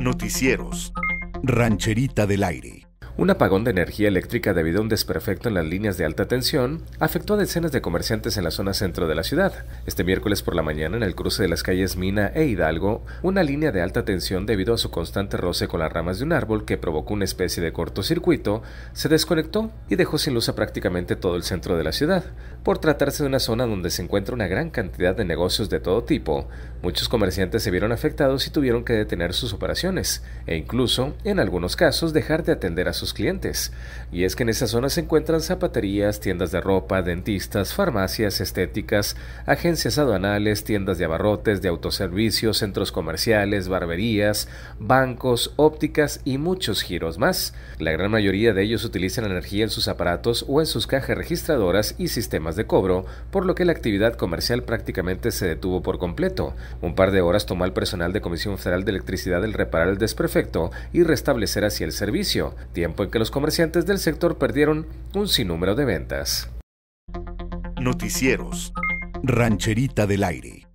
Noticieros. Rancherita del Aire. Un apagón de energía eléctrica debido a un desperfecto en las líneas de alta tensión afectó a decenas de comerciantes en la zona centro de la ciudad. Este miércoles por la mañana, en el cruce de las calles Mina e Hidalgo, una línea de alta tensión, debido a su constante roce con las ramas de un árbol que provocó una especie de cortocircuito, se desconectó y dejó sin luz a prácticamente todo el centro de la ciudad. Por tratarse de una zona donde se encuentra una gran cantidad de negocios de todo tipo, muchos comerciantes se vieron afectados y tuvieron que detener sus operaciones, e incluso, en algunos casos, dejar de atender a sus clientes. Y es que en esa zona se encuentran zapaterías, tiendas de ropa, dentistas, farmacias, estéticas, agencias aduanales, tiendas de abarrotes, de autoservicios, centros comerciales, barberías, bancos, ópticas y muchos giros más. La gran mayoría de ellos utilizan energía en sus aparatos o en sus cajas registradoras y sistemas de cobro, por lo que la actividad comercial prácticamente se detuvo por completo. Un par de horas tomó al personal de Comisión Federal de Electricidad el reparar el desperfecto y restablecer así el servicio, tiempo en que los comerciantes del sector perdieron un sinnúmero de ventas. Noticieros. Rancherita del Aire.